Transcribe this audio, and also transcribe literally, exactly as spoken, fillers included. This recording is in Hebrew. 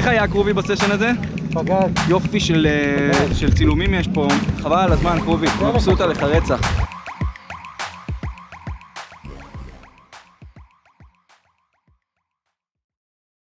איך היה קרובי בסשן הזה? פגז. יופי של צילומים יש פה, חבל על הזמן קרובי, מבסוט עליך רצח.